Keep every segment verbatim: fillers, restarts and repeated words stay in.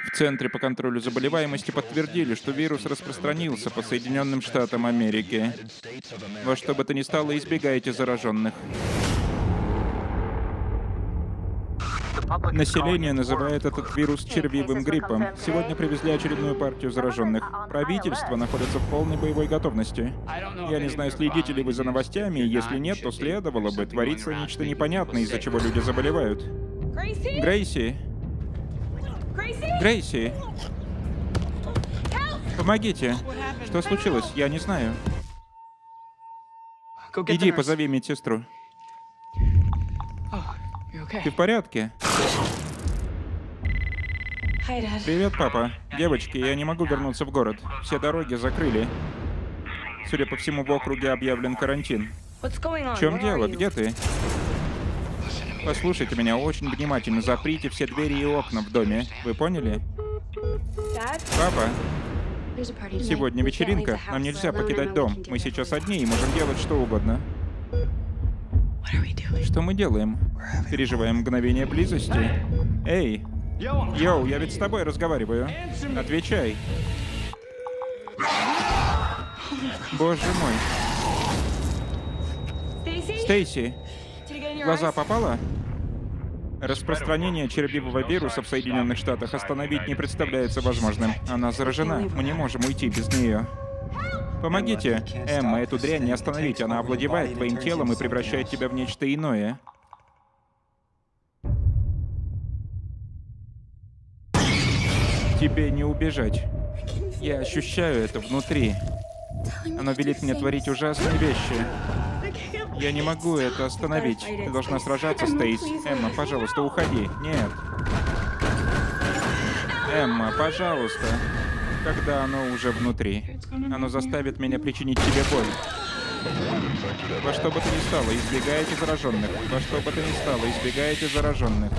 В Центре по контролю заболеваемости подтвердили, что вирус распространился по Соединенным Штатам Америки. Во что бы то ни стало, избегайте зараженных. Население называет этот вирус червивым гриппом. Сегодня привезли очередную партию зараженных. Правительство находится в полной боевой готовности. Я не знаю, следите ли вы за новостями, и если нет, то следовало бы. Творится нечто непонятное, из-за чего люди заболевают. Грейси? Грейси? Помогите. Что случилось? Я не знаю. Иди, позови медсестру. Ты в порядке? Привет, папа. Девочки, я не могу вернуться в город. Все дороги закрыли. Судя по всему, в округе объявлен карантин. В чем дело? Где ты? Послушайте меня очень внимательно. Заприте все двери и окна в доме. Вы поняли? Папа, сегодня вечеринка. Нам нельзя покидать дом. Мы сейчас одни и можем делать что угодно. Что мы делаем? Переживаем мгновение близости? Эй! Йоу, я ведь с тобой разговариваю. Отвечай. Боже мой. Стейси, в глаза попало? Распространение червивого вируса в Соединенных Штатах остановить не представляется возможным. Она заражена. Мы не можем уйти без нее. Помогите. Эмма, эту дрянь не остановить. Она овладевает твоим телом и превращает тебя в нечто иное. Тебе не убежать. Я ощущаю это внутри. Оно велит мне творить ужасные вещи. Я не могу это остановить. Ты должна сражаться, Стейс. Эмма, пожалуйста, уходи. Нет. Эмма, пожалуйста. Когда оно уже внутри. Оно заставит меня причинить тебе боль. Во что бы то ни стало, избегайте зараженных. Во что бы то ни стало, избегайте зараженных.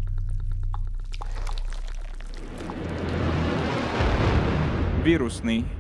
Вирусный.